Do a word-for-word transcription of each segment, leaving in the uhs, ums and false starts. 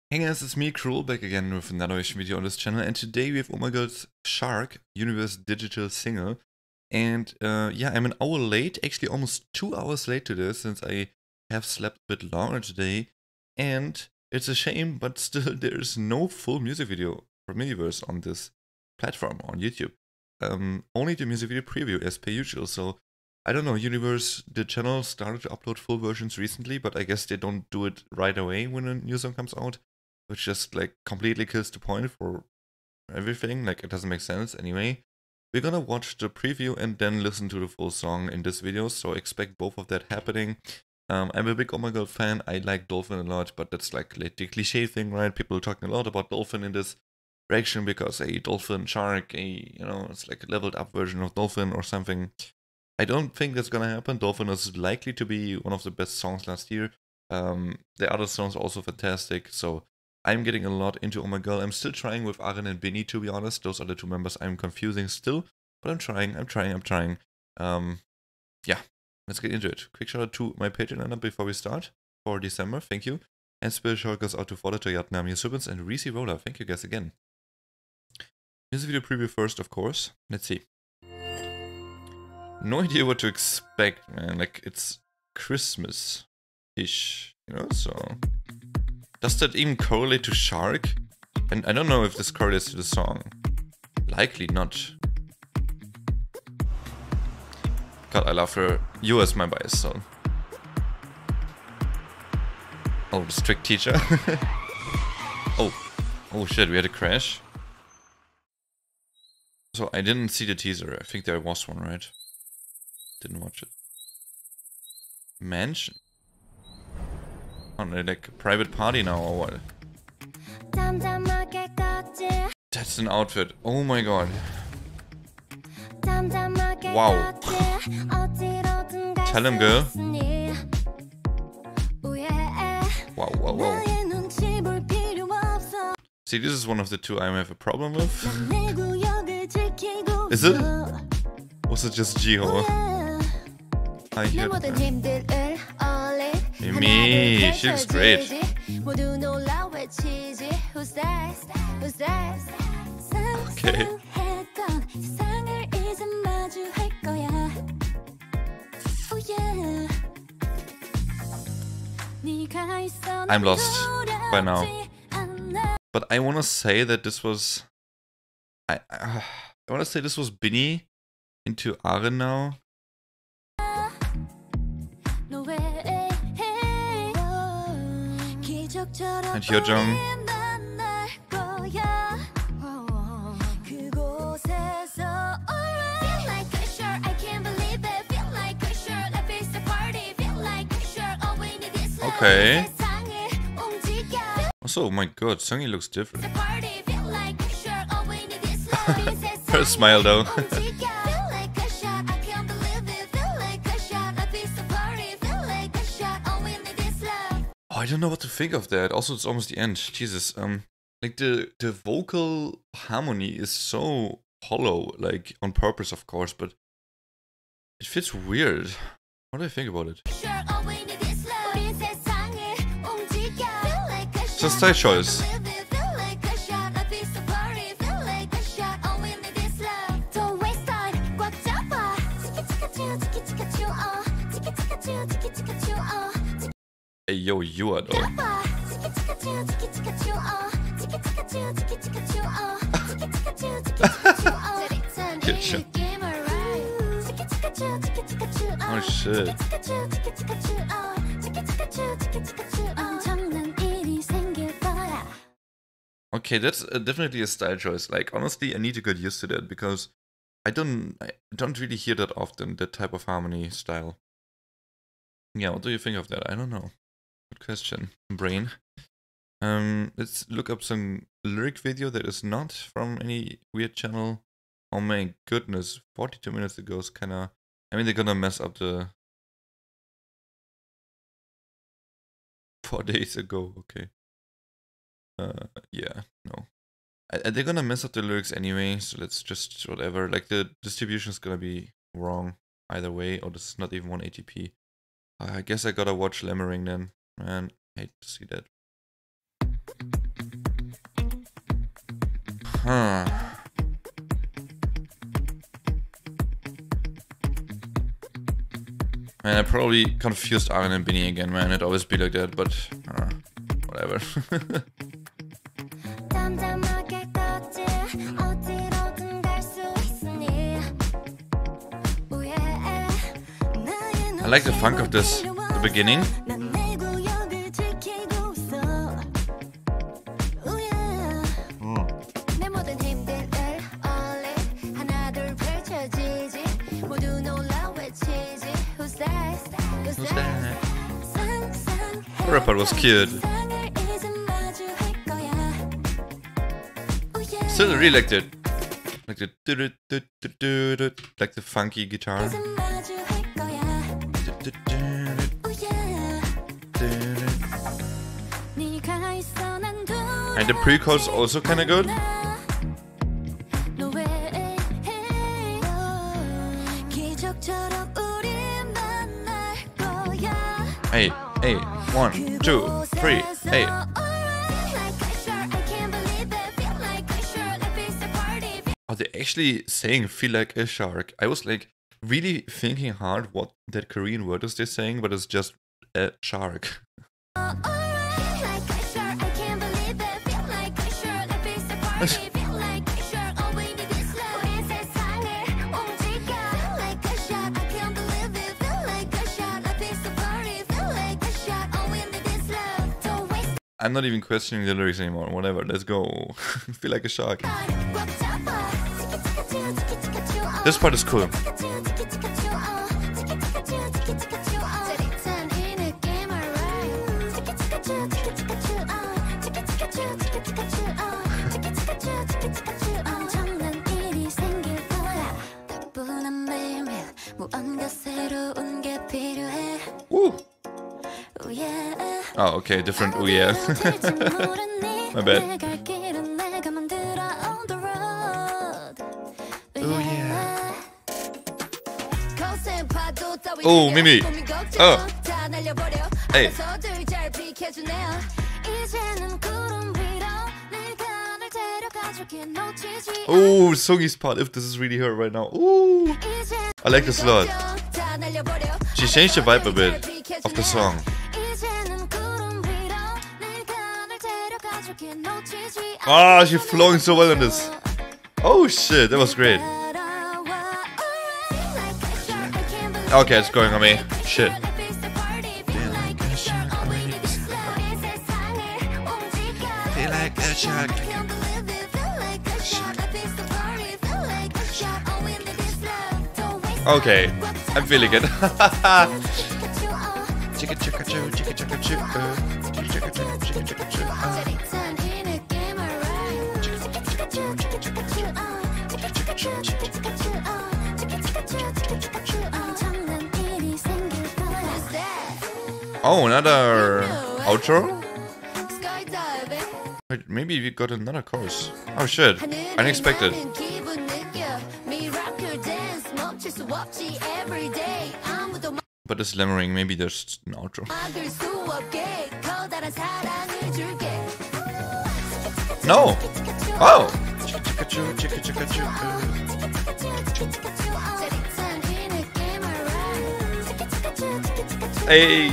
Hey guys, it's me, Cruel, back again with another reaction video on this channel, and today we have Oh My God's Shark Universe Digital Single. And uh, yeah, I'm an hour late, actually almost two hours late to this, since I have slept a bit longer today. And it's a shame, but still there is no full music video from Universe on this platform, on YouTube. Um, only the music video preview as per usual, so I don't know, Universe, the channel started to upload full versions recently, but I guess they don't do it right away when a new song comes out. Which just like completely kills the point for everything, like it doesn't make sense anyway. We're gonna watch the preview and then listen to the full song in this video, so expect both of that happening. Um, I'm a big Oh My God fan, I like Dolphin a lot, but that's like the cliche thing, right? People are talking a lot about Dolphin in this reaction because a Dolphin Shark, a, you know, it's like a leveled up version of Dolphin or something. I don't think that's gonna happen. Dolphin is likely to be one of the best songs last year. Um, the other songs are also fantastic, so I'm getting a lot into Oh My God. I'm still trying with Aren and Binny, to be honest. Those are the two members I'm confusing still. But I'm trying, I'm trying, I'm trying. Um, yeah, let's get into it. Quick shout out to my Patreon lineup before we start for December. Thank you. And special shout goes out to Fordator, Yatnam, Yusubans, and Reese Roller. Thank you guys again. Music video preview first, of course. Let's see. No idea what to expect, man. Like, it's Christmas-ish, you know, so... Does that even correlate to Shark? And I don't know if this correlates to the song. Likely not. God, I love her. You as my bias, so. Oh, the strict teacher. oh. Oh shit, we had a crash. So I didn't see the teaser. I think there was one, right? Didn't watch it. Mansion? On a like private party now or what? That's an outfit. Oh my god. Wow. Tell him, girl. Wow, wow, wow. See, this is one of the two I have a problem with. Is it? Was it just Jiho? I heard that. Mimi, she looks great. Okay. I'm lost by now. But I want to say that this was... I, uh, I want to say this was Binny into Aren now. And Hyojung. Okay. Also, oh my god, Sungi looks different. Her smile though. I don't know what to think of that. Also, it's almost the end. Jesus, um, like the the vocal harmony is so hollow, like on purpose, of course, but it fits weird. What do I think about it? Just style choice. Hey, yo, you are though. Oh shit. Okay, that's uh, definitely a style choice. Like, honestly, I need to get used to that because I don't, I don't really hear that often, that type of harmony style. Yeah, what do you think of that? I don't know. Good question, brain. Um, let's look up some lyric video that is not from any weird channel. Oh my goodness, forty-two minutes ago is kinda... I mean, they're gonna mess up the... Four days ago, okay. Uh, yeah, no. I, they're gonna mess up the lyrics anyway, so let's just whatever. Like, the distribution is gonna be wrong either way, or this is not even one A T P. I guess I gotta watch Lemmering then. Man, I hate to see that. Huh. Man, I probably confused Arjen and Binny again, man. It'd always be like that, but uh, whatever. I like the funk of this, the beginning. The rapper was cute. Still really liked it. Like the do -do -do -do -do -do, like the funky guitar. And the pre-chorus also kinda good. Hey, hey, one, two, three, hey. Are they actually saying feel like a shark? I was like really thinking hard what that Korean word is they're saying, but it's just a shark. I'm not even questioning the lyrics anymore. Whatever, let's go. Feel like a shark. This part is cool. Woo. Oh, okay, different. Oh yeah. My bad. Oh yeah. Oh, Mimi. Oh. Hey. Oh, Sungi's part, if this is really her right now. Ooh. I like this a lot. She changed the vibe a bit of the song. Ah, she's flowing so well in this. Oh shit, that was great. Okay, it's going on me. Shit. Feel like a shark. Okay, I'm feeling it. Chicka chicka choo, chicka chicka choo, chicka chicka choo, chicka chicka choo. Oh, another outro? Wait, maybe we got another chorus. Oh shit, unexpected. But it's lammering, maybe there's an outro. No! Oh! Hey!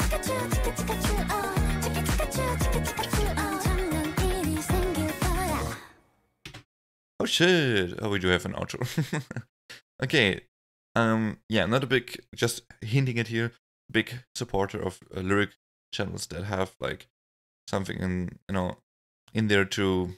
Oh shit! Oh, we do have an outro. Okay. Um, yeah, not a big, just hinting it here, big supporter of uh, lyric channels that have like something in, you know, in there to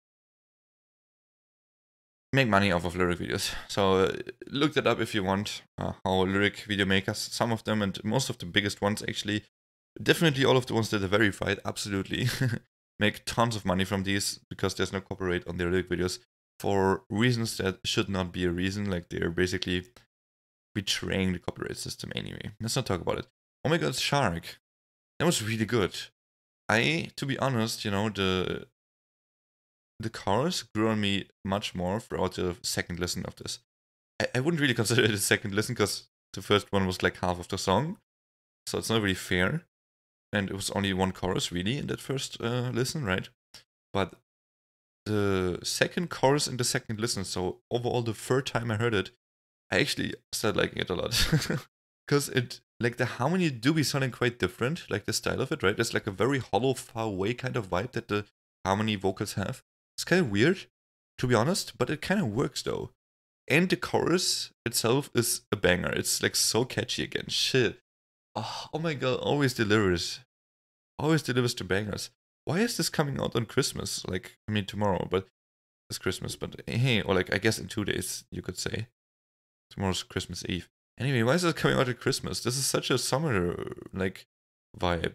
make money off of lyric videos. So uh, look that up if you want, uh, how lyric video makers, some of them and most of the biggest ones actually, definitely all of the ones that are verified, absolutely, make tons of money from these because there's no copyright on their lyric videos for reasons that should not be a reason, like they're basically betraying the copyright system anyway. Let's not talk about it. Oh my god, Shark. That was really good. I, to be honest, you know, the the chorus grew on me much more throughout the second listen of this. I, I wouldn't really consider it a second listen because the first one was like half of the song. So it's not really fair. And it was only one chorus really in that first uh, listen, right? But the second chorus and the second listen, so overall the third time I heard it, I actually started liking it a lot. Because it, like the harmony do be sounding quite different, like the style of it, right? It's like a very hollow, far away kind of vibe that the harmony vocals have. It's kind of weird, to be honest, but it kind of works though. And the chorus itself is a banger. It's like so catchy again. Shit. Oh, oh my god, always delivers. Always delivers the bangers. Why is this coming out on Christmas? Like, I mean tomorrow, but it's Christmas, but hey, or like I guess in two days, you could say. Tomorrow's Christmas Eve. Anyway, why is it coming out at Christmas? This is such a summer, like, vibe.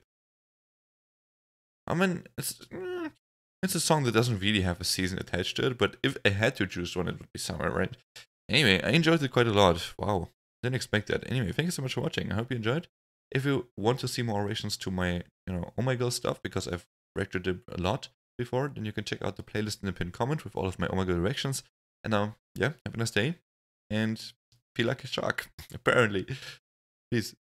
I mean, it's mm, it's a song that doesn't really have a season attached to it, but if I had to choose one, it would be summer, right? Anyway, I enjoyed it quite a lot. Wow, didn't expect that. Anyway, thank you so much for watching. I hope you enjoyed. If you want to see more reactions to my, you know, Oh My Girl stuff, because I've reacted it a lot before, then you can check out the playlist in the pinned comment with all of my Oh My Girl reactions. And now, yeah, have a nice day, and feel like a shark, apparently. Peace.